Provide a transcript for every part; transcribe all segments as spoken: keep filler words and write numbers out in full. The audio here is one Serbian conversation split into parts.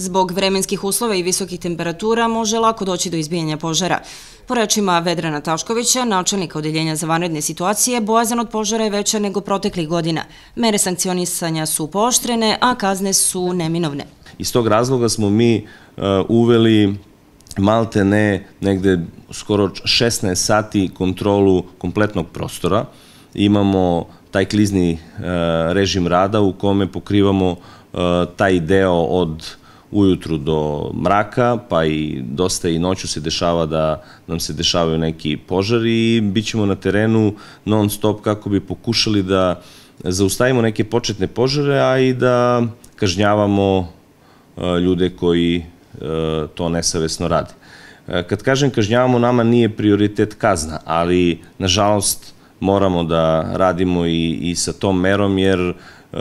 Zbog vremenskih uslova i visokih temperatura može lako doći do izbijanja požara. Po rečima Vedrana Taškovića, načelnika Odeljenja za vanredne situacije, bojazan od požara je veća nego proteklih godina. Mere sankcionisanja su pooštrene, a kazne su neminovne. Iz tog razloga smo mi uveli malte ne negde skoro šesnaest sati kontrolu kompletnog prostora. Imamo taj klizni režim rada u kome pokrivamo taj deo od ujutru do mraka, pa i dosta i noću se dešava da nam se dešavaju neki požari i bit ćemo na terenu non stop kako bi pokušali da zaustavimo neke početne požare, a i da kažnjavamo ljude koji to nesavesno rade. Kad kažem kažnjavamo, nama nije prioritet kazna, ali nažalost moramo da radimo i, i sa tom merom, jer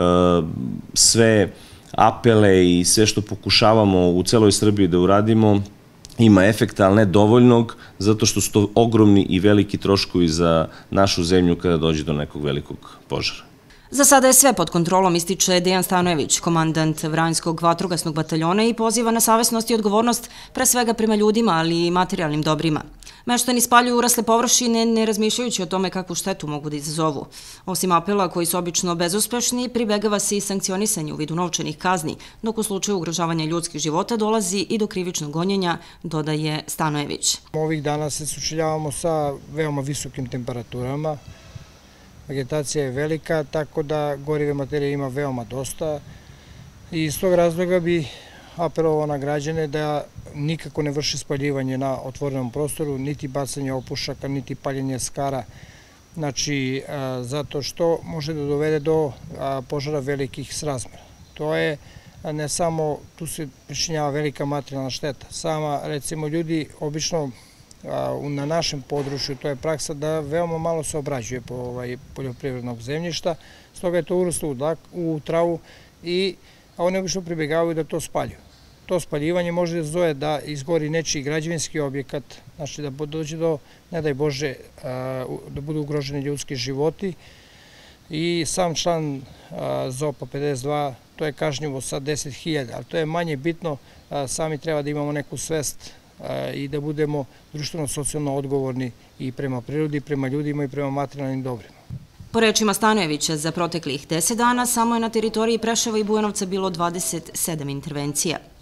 sve apele i sve što pokušavamo u celoj Srbiji da uradimo ima efekta, ali ne dovoljnog, zato što su to ogromni i veliki troškovi za našu zemlju kada dođe do nekog velikog požara. Za sada je sve pod kontrolom, ističe Dejan Stanojević, komandant Vranjskog vatrogasnog bataljona, i poziva na savesnost i odgovornost pre svega prema ljudima, ali i materijalnim dobrima. Meštani spaljuju urasle površine, ne razmišljajući o tome kakvu štetu mogu da izazovu. Osim apela koji su obično bezuspešni, pribegava se i sankcionisanje u vidu novčanih kazni, dok u slučaju ugrožavanja ljudskih života dolazi i do krivičnog gonjenja, dodaje Stanojević. Ovih dana se sučeljavamo sa veoma visokim temperaturama. Vegetacija je velika, tako da gorive materije ima veoma dosta i iz tog razloga bi apelovao na građane da nikako ne vrši spaljivanje na otvorenom prostoru, niti bacanje opušaka, niti paljenje skara, znači zato što može da dovede do požara velikih srazmera. To je ne samo, tu se pričinjava velika materijalna šteta. Sama, recimo, ljudi obično na našem području, to je praksa da veoma malo se obrađuje po poljoprivrednog zemljišta, stoga je to uraslo u travu i oni obično pribegavaju da to spaljuju. To spaljivanje može da zove da izgori nečiji građevinski objekat, znači da dođe do, ne daj Bože, da budu ugroženi ljudski životi, i sam član Z O P pedeset dva, to je kažnjivo sa deset hiljada, ali to je manje bitno, sami treba da imamo neku svest i da budemo društveno-socijalno odgovorni i prema prirodi, prema ljudima i prema materijalnim dobrima. Po rečima Stanojevića, za proteklih deset dana samo je na teritoriji Preševa i Bujanovca bilo dvadeset sedam intervencija.